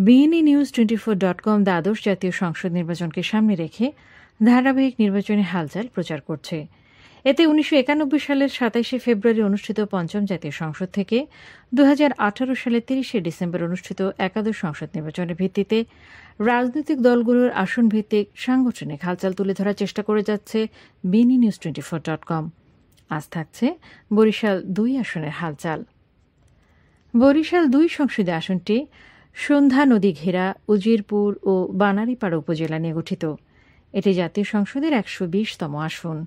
বিএনই news 24.com দ্বাদশ জাতীয় সংসদ নির্বাচনকে সামনে রেখে ধারাবাহিক নির্বাচনী হালচাল প্রচার করছে। এতে 1991 সালের 27 ফেব্রুয়ারি অনুষ্ঠিত পঞ্চম জাতীয় সংসদ থেকে 2018 সালের 30 ডিসেম্বর অনুষ্ঠিত একাদশ সংসদ নির্বাচনের ভিত্তিতে রাজনৈতিক দলগুলোর আসন ভিত্তিক সাংগঠনিক হালচাল তুলে ধরার চেষ্টা করে যাচ্ছে বিএনই নিউজ 24.com। আজ থাকছে বরিশাল 2 আসনের হালচাল। বরিশাল 2 সংসদীয় আসনটি সন্ধ্যা নদী ঘেরা উজিরপুর ও বানারীপাড়া উপজেলা নিয়ে গঠিত। এটি জাতীয় সংসদের 120তম আসন।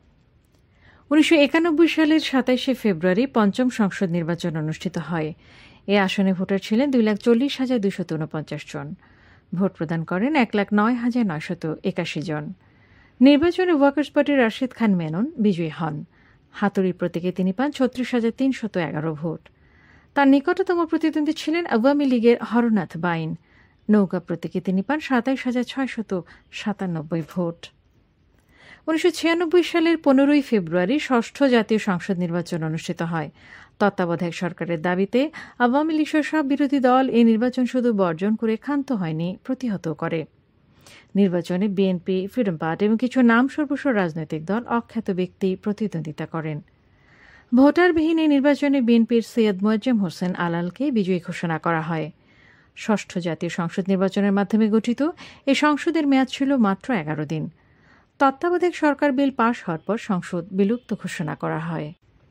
1991 সালের 27 ফেব্রুয়ারি পঞ্চম সংসদ নির্বাচন অনুষ্ঠিত হয়। এ আসনে ভোটার ছিলেন 2,40,249 জন। ভোট প্রদান করেন 1,09,981 জন। নির্বাচনে ওয়ার্কার্স পার্টির রাশেদ খান মেনন বিজয়ী হন। হাতুড়ি প্রতীকে তিনি পান 36,311 ভোট। তার নিকটতম প্রতিদ্বন্দ্বী ছিলেন আওয়ামী লীগের হরনাথ বাইন। নৌকা প্রতীকে তিনি পান 27,697 ভোট। 1996 সালের 15 ফেব্রুয়ারি ষষ্ঠ জাতীয় সংসদ নির্বাচন অনুষ্ঠিত হয়। তত্ত্বাবধায়ক সরকারের দাবিতে আওয়ামী লীগ সব বিরোধী দল এই নির্বাচন শুধু বর্জন করে ক্ষান্ত হয়নি, প্রতিহত করে। নির্বাচনে বিএনপি, ফ্রিডম পার্টি এবং কিছু নাম সর্বস্ব রাজনৈতিক দল, অখ্যাত ব্যক্তি প্রতিদ্বন্দ্বিতা করেন। ভোটারবিহীন এই নির্বাচনে বিএনপির সৈয়দ মোয়াজ্জেম হোসেন আলালকে বিজয়ী ঘোষণা করা হয়। ষষ্ঠ জাতীয় সংসদ নির্বাচনের মাধ্যমে গঠিত এই সংসদের মেয়াদ ছিল মাত্র 11 দিন। তত্ত্বাবধায়ক সরকার বিল পাশ হওয়ার পর সংসদ বিলুপ্ত ঘোষণা করা হয়।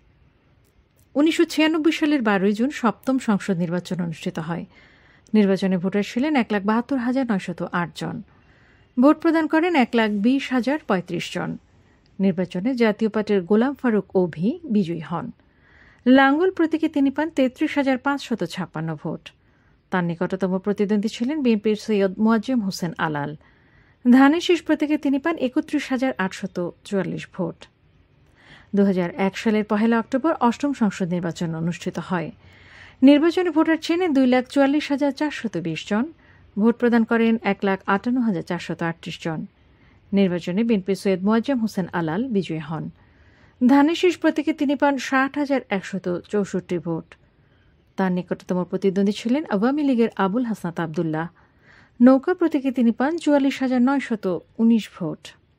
1996 সালের 12 জুন সপ্তম সংসদ নির্বাচন অনুষ্ঠিত হয়। নির্বাচনে ভোটার ছিলেন 1,72,908 জন। ভোট প্রদান করেন 1,20,035 জন। নির্বাচনে জাতীয় পার্টির গোলাম ফারুক অভি বিজয়ী হন। লাঙ্গল প্রতীকে তিনি পান 33,556 ভোট। তার নিকটতম প্রতিদ্বন্দ্বী ছিলেন বিএনপির সৈয়দ মোয়াজ্জেম হোসেন আলাল। ধানের শীষ প্রতীকে তিনি পান 31,844 ভোট। 2001 সালের 1 অক্টোবর অষ্টম সংসদ নির্বাচন অনুষ্ঠিত হয়। নির্বাচনে ভোটার ছিলেন 2,44,420 জন। ভোট প্রদান করেন 1,58,438 জন। নির্বাচনে বিএনপির সৈয়দ মোয়াজ্জেম হোসেন আলাল বিজয়ী হন। ধানের শীষ প্রতীকে তিনি পান 60,164 ভোট। তার নিকটতম প্রতিদ্বন্দ্বী ছিলেন আওয়ামী লীগের আবুল হাসনাত আবদুল্লাহ। নৌকা প্রতীকে তিনি পান 44,919 ভোট।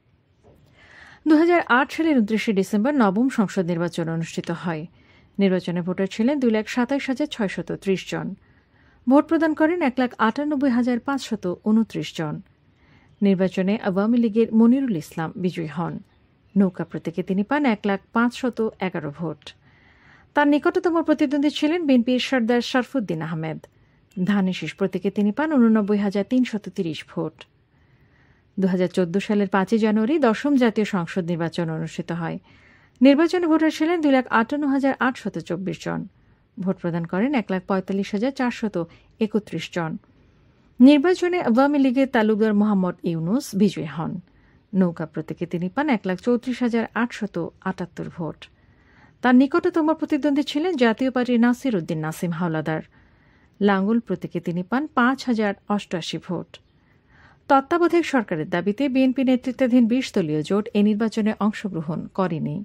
2008 সালের 29 ডিসেম্বর নবম সংসদ নির্বাচন অনুষ্ঠিত হয়। নির্বাচনে ভোটার ছিলেন 2,27,630 জন। ভোট প্রদান করেন 1,98,529 জন। নির্বাচনে আওয়ামী লীগের মনিরুল ইসলাম বিজয়ী হন। নৌকা প্রতীকে তিনি পান 1,511 ভোট। তার নিকটতম প্রতিদ্বন্দ্বী ছিলেন বিএনপির সর্দার শরফুদ্দিন আহমেদ। ধানের শীষ প্রতীকে তিনি পান 89,330 ভোট। 2014 সালের 5 জানুয়ারি দশম জাতীয় সংসদ নির্বাচন অনুষ্ঠিত হয়। নির্বাচনে ভোটার ছিলেন 2,58,824 জন। ভোট প্রদান করেন 1,45,431 জন। নির্বাচনে আওয়ামী লীগের তালুকদার মোহাম্মদ ইউনুস বিজয়ী হন। নৌকা প্রতীকে তিনি পান 1,34,878 ভোট। তার নিকটতম প্রতিদ্বন্দ্বী ছিলেন জাতীয় পার্টির নাসির উদ্দিন নাসিম হাওলাদার। লাঙ্গল প্রতীকে তিনি পান 5,088 ভোট। তত্ত্বাবধায়ক সরকারের দাবিতে বিএনপি নেতৃত্বাধীন 20 দলীয় জোট এই নির্বাচনে অংশগ্রহণ করেনি।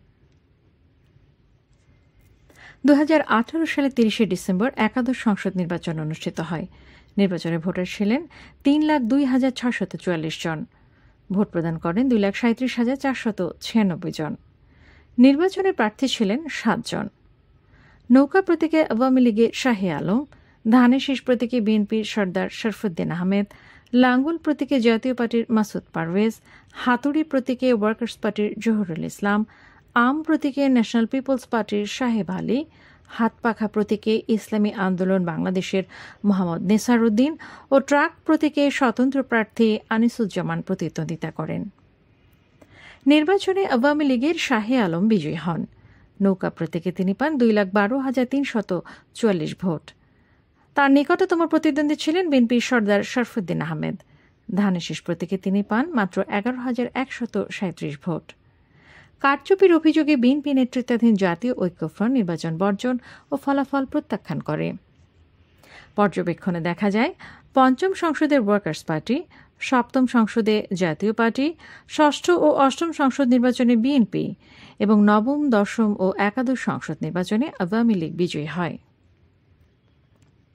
2018 সালের 30 ডিসেম্বর একাদশ সংসদ নির্বাচন অনুষ্ঠিত হয়। নির্বাচনে ভোটার ছিলেন 3,02,644 জন। ভোট প্রদান করেন 2,37,496 জন। নির্বাচনে প্রার্থী ছিলেন 7 জন। নৌকা প্রতীকে আওয়ামী লীগের শাহে আলম, ধানের শীষ প্রতীকে বিএনপির সর্দার শরফুদ্দিন আহমেদ, লাঙ্গল প্রতীকে জাতীয় পার্টির মাসুদ পারভেজ, হাতুড়ি প্রতীকে ওয়ার্কার্স পার্টির জহুরুল ইসলাম, আম প্রতীকে ন্যাশনাল পিপলস পার্টির সাহেব আলী, হাতপাখা প্রতীকে ইসলামী আন্দোলন বাংলাদেশের মোহাম্মদ নেসার উদ্দিন ও ট্রাক প্রতীকে স্বতন্ত্র প্রার্থী আনিসুজ্জামান প্রতিদ্বন্দ্বিতা করেন। নির্বাচনে আওয়ামী লীগের শাহে আলম বিজয়ী হন। নৌকা প্রতীকে তিনি পান 2,12,344 ভোট। তার নিকটতম প্রতিদ্বন্দ্বী ছিলেন বিএনপির সর্দার শরফুদ্দিন আহমেদ। ধানের শীষ প্রতীকে তিনি পান মাত্র 11,137 ভোট। কারচুপির অভিযোগে বিএনপি নেতৃত্বাধীন জাতীয় ঐক্যফ্রন্ট নির্বাচন বর্জন ও ফলাফল প্রত্যাখ্যান করে। পর্যবেক্ষণে দেখা যায়, পঞ্চম সংসদের ওয়ার্কার্স পার্টি, সপ্তম সংসদে জাতীয় পার্টি, ষষ্ঠ ও অষ্টম সংসদ নির্বাচনে বিএনপি এবং নবম, দশম ও একাদশ সংসদ নির্বাচনে আওয়ামী লীগ বিজয়ী হয়।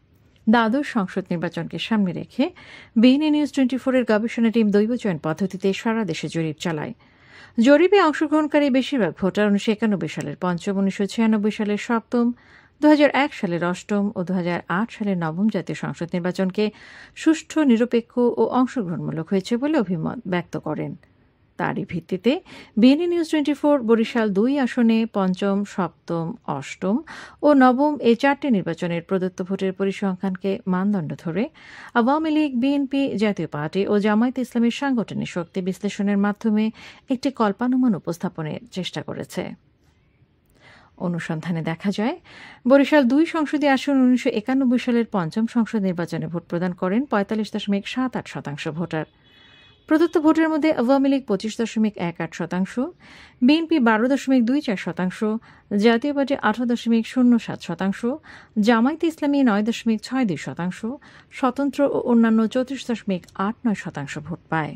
দ্বাদশ সংসদ নির্বাচনকে সামনে রেখে বিএনএ নিউজ 24 এর গবেষণা টিম দৈব চয়ন পদ্ধতিতে সারা দেশে জরিপ চালায়। জরিপে অংশগ্রহণকারী বেশিরভাগ ভোটার 1991 সালের পঞ্চম, 1996 সালের সপ্তম, 2001 সালের অষ্টম ও 2008 সালের নবম জাতীয় সংসদ নির্বাচনকে সুষ্ঠু, নিরপেক্ষ ও অংশগ্রহণমূলক হয়েছে বলে অভিমত ব্যক্ত করেন। তারই ভিত্তিতে বিএনএ নিউজ 24 বরিশাল 2 আসনে পঞ্চম, সপ্তম, অষ্টম ও নবম এই 4টি নির্বাচনের প্রদত্ত ভোটের পরিসংখ্যানকে মানদণ্ড ধরে আওয়ামী লীগ, বিএনপি, জাতীয় পার্টি ও জামায়াতে ইসলামের সাংগঠনিক শক্তি বিশ্লেষণের মাধ্যমে একটি কল্পানুমান উপস্থাপনের চেষ্টা করেছে। অনুসন্ধানে দেখা যায়, বরিশাল 2 সংসদীয় আসন 1991 সালের পঞ্চম সংসদ নির্বাচনে ভোট প্রদান করেন 45.78% ভোটার। প্রদত্ত ভোটের মধ্যে আওয়ামী লীগ 25.18%, বিএনপি 12.24%, জাতীয় পার্টি 18.07%, জামায়াতে ইসলামী 9.62%, স্বতন্ত্র ও অন্যান্য 34.89% ভোট পায়।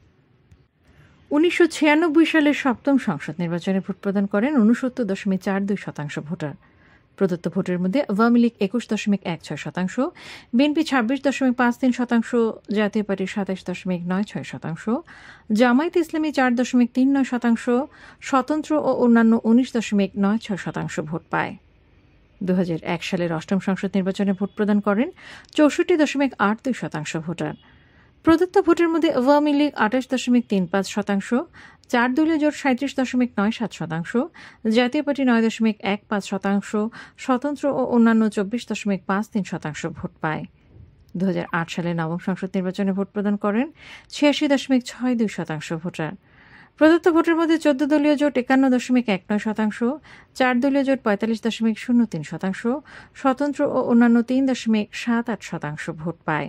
1996 সালের সপ্তম সংসদ নির্বাচনে ভোট প্রদান করেন 69.42% ভোটার। প্রদত্ত ভোটের মধ্যে আওয়ামী লীগ 21.16%, বিএনপি 26.53%, জাতীয় পার্টি 27.96%, জামায়াতে ইসলামী 4.39%, স্বতন্ত্র ও অন্যান্য 19.96% ভোট পায়। 2001 সালের অষ্টম সংসদ নির্বাচনে ভোট প্রদান করেন 64.82% ভোটার। প্রদত্ত ভোটের মধ্যে আওয়ামী লীগ 28.35%, 4 দলীয় জোট 37.97%, জাতীয় পার্টি 9.15%, স্বতন্ত্র ও অন্যান্য 24.53% ভোট পায়। 2008 সালের নবম সংসদ নির্বাচনে ভোট প্রদান করেন 86.62% ভোটার। প্রদত্ত ভোটের মধ্যে 14 দলীয় জোট 51.19%, 4 দলীয় জোট 45.03%, স্বতন্ত্র ও অন্যান্য 3.78% ভোট পায়।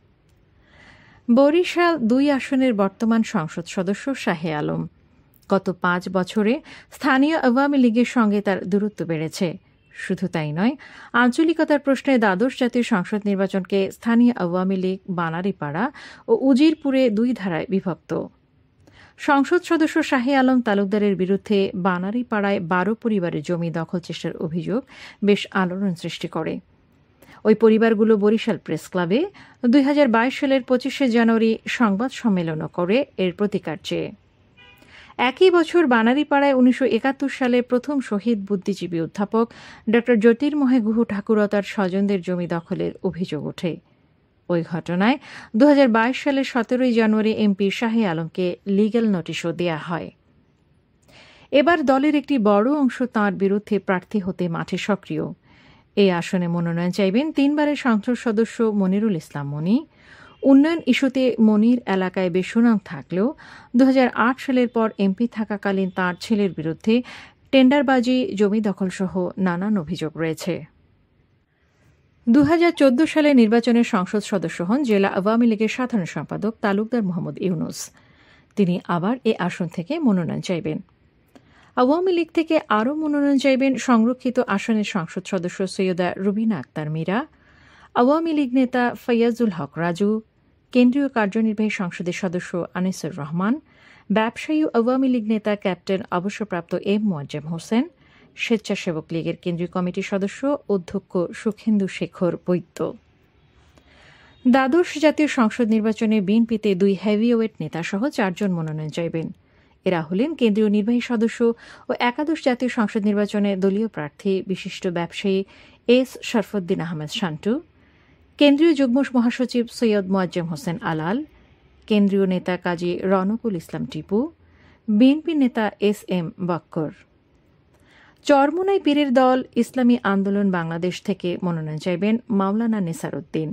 বরিশাল 2 আসনের বর্তমান সংসদ সদস্য শাহে আলম। গত 5 বছরে স্থানীয় আওয়ামী লীগের সঙ্গে তার দূরত্ব বেড়েছে। শুধু তাই নয়, আঞ্চলিকতার প্রশ্নে দ্বাদশ জাতীয় সংসদ নির্বাচনকে স্থানীয় আওয়ামী লীগ বানারীপাড়া ও উজিরপুরে 2 ধারায় বিভক্ত। সংসদ সদস্য শাহে আলম তালুকদারের বিরুদ্ধে বানারীপাড়ায় 12 পরিবারের জমি দখল চেষ্টার অভিযোগ বেশ আলোড়ন সৃষ্টি করে। ওই পরিবারগুলো বরিশাল প্রেস ক্লাবে 2022 সালের 25শে জানুয়ারি সংবাদ সম্মেলনও করে এর প্রতিকার চেয়ে। একই বছর বানারীপাড়ায় 1971 সালে প্রথম শহীদ বুদ্ধিজীবী অধ্যাপক ড জ্যোতির্ময় গুহ ঠাকুর ও তার স্বজনদের জমি দখলের অভিযোগ ওঠে। ওই ঘটনায় 2022 সালের 17 জানুয়ারি এমপি শাহে আলমকে লিগ্যাল নোটিশও দেয়া হয়। এবার দলের একটি বড় অংশ তাঁর বিরুদ্ধে প্রার্থী হতে মাঠে সক্রিয়। এই আসনে মনোনয়ন চাইবেন 3 বারের সংসদ সদস্য মনিরুল ইসলাম মনি। উন্নয়ন ইস্যুতে মনির এলাকায় বেশ সুনাম থাকলেও 2008 সালের পর এমপি থাকাকালীন তাঁর ছেলের বিরুদ্ধে টেন্ডারবাজি, জমি দখলসহ নানান অভিযোগ রয়েছে। 2014 সালে নির্বাচনের সংসদ সদস্য হন জেলা আওয়ামী লীগের সাধারণ সম্পাদক তালুকদার মোহাম্মদ ইউনুস। তিনি আবার এ আসন থেকে মনোনয়ন চাইবেন। আওয়ামী লীগ থেকে আরও মনোনয়ন চাইবেন সংরক্ষিত আসনের সংসদ সদস্য সৈয়দা রুবিনা আক্তার মীরা, আওয়ামী লীগ নেতা ফৈয়াজুল হক রাজু, কেন্দ্রীয় কার্যনির্বাহী সংসদের সদস্য আনিসুর রহমান, ব্যবসায়ী আওয়ামী লীগ নেতা ক্যাপ্টেন অবসরপ্রাপ্ত এম মোয়াজ্জেম হোসেন, স্বেচ্ছাসেবক লীগের কেন্দ্রীয় কমিটির সদস্য অধ্যক্ষ সুখেন্দু শেখর বৈদ্য। দ্বাদশ জাতীয় সংসদ নির্বাচনে বিএনপিতে 2 হেভিওয়েট নেতাসহ 4 জন মনোনয়ন চাইবেন। এরা হলেন কেন্দ্রীয় নির্বাহী সদস্য ও একাদশ জাতীয় সংসদ নির্বাচনে দলীয় প্রার্থী বিশিষ্ট ব্যবসায়ী এস শরফুদ্দিন আহমেদ শান্টু, কেন্দ্রীয় যুগ্ম মহাসচিব সৈয়দ মোয়াজ্জেম হোসেন আলাল, কেন্দ্রীয় নেতা কাজী রনকুল ইসলাম টিপু, বিএনপি নেতা এস এম বক্কর। চরমোনাই পীরের দল ইসলামী আন্দোলন বাংলাদেশ থেকে মনোনয়ন চাইবেন মাওলানা নেসার উদ্দিন।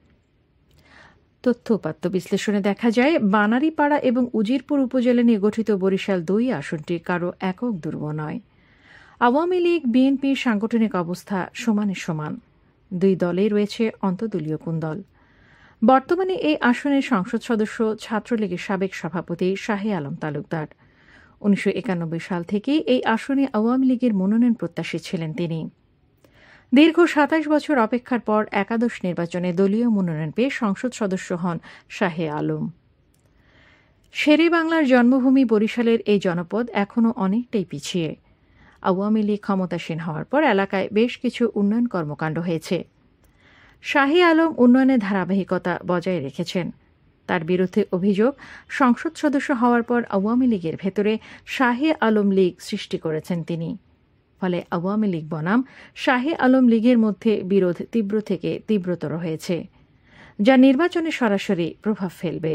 তথ্য উপাত্ত বিশ্লেষণে দেখা যায়, বানারীপাড়া এবং উজিরপুর উপজেলা নিয়ে গঠিত বরিশাল 2 আসনটি কারো একক দুর্গ নয়। আওয়ামী লীগ, বিএনপির সাংগঠনিক অবস্থা সমানে সমান। 2 দলেই রয়েছে অন্তদলীয় কুন্দল। বর্তমানে এই আসনের সংসদ সদস্য ছাত্রলীগের সাবেক সভাপতি শাহে আলম তালুকদার। 1991 সাল থেকে এই আসনে আওয়ামী লীগের মনোনয়ন প্রত্যাশী ছিলেন তিনি। দীর্ঘ 27 বছর অপেক্ষার পর একাদশ নির্বাচনে দলীয় মনোনয়ন পেয়ে সংসদ সদস্য হন শাহে আলম। শেরে বাংলার জন্মভূমি বরিশালের এই জনপদ এখনও অনেকটাই পিছিয়ে। আওয়ামী লীগ ক্ষমতাসীন হওয়ার পর এলাকায় বেশ কিছু উন্নয়ন কর্মকাণ্ড হয়েছে। শাহী আলম উন্নয়নের ধারাবাহিকতা বজায় রেখেছেন। তার বিরুদ্ধে অভিযোগ, সংসদ সদস্য হওয়ার পর আওয়ামী লীগের ভেতরে শাহী আলম লীগ সৃষ্টি করেছেন তিনি। ফলে আওয়ামী লীগ বনাম শাহী আলম লীগের মধ্যে বিরোধ তীব্র থেকে তীব্রতর হয়েছে, যা নির্বাচনে সরাসরি প্রভাব ফেলবে।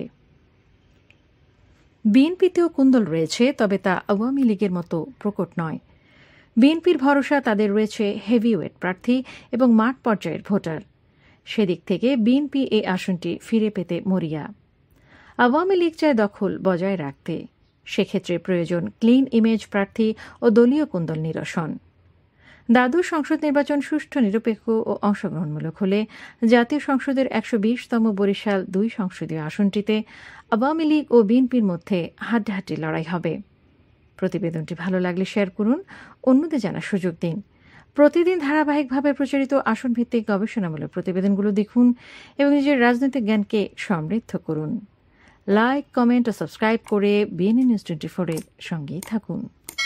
বিএনপিতেও কুন্দল রয়েছে, তবে তা আওয়ামী লীগের মতো প্রকট নয়। বিএনপির ভরসা তাদের রয়েছে হেভিওয়েট প্রার্থী এবং মাঠ পর্যায়ের ভোটার। সেদিক থেকে বিএনপি এই আসনটি ফিরে পেতে মরিয়া। আওয়ামী লীগ চায় দখল বজায় রাখতে। সেক্ষেত্রে প্রয়োজন ক্লিন ইমেজ প্রার্থী ও দলীয় কুন্দল নিরসন। দ্বাদশ সংসদ নির্বাচন সুষ্ঠু, নিরপেক্ষ ও অংশগ্রহণমূলক হলে জাতীয় সংসদের ১২০তম বরিশাল ২ সংসদীয় আসনটিতে আওয়ামী লীগ ও বিএনপির মধ্যে হাড্ডাহাড্ডি লড়াই হবে। প্রতিবেদনটি ভালো লাগলে শেয়ার করুন, অন্যদের জানার সুযোগ দিন। প্রতিদিন ধারাবাহিকভাবে প্রচারিত আসনভিত্তিক গবেষণামূলক প্রতিবেদনগুলো দেখুন এবং নিজের রাজনৈতিক জ্ঞানকে সমৃদ্ধ করুন। লাইক, কমেন্ট ও সাবস্ক্রাইব করে বিএনএ নিউজ 24 এর সঙ্গেই থাকুন।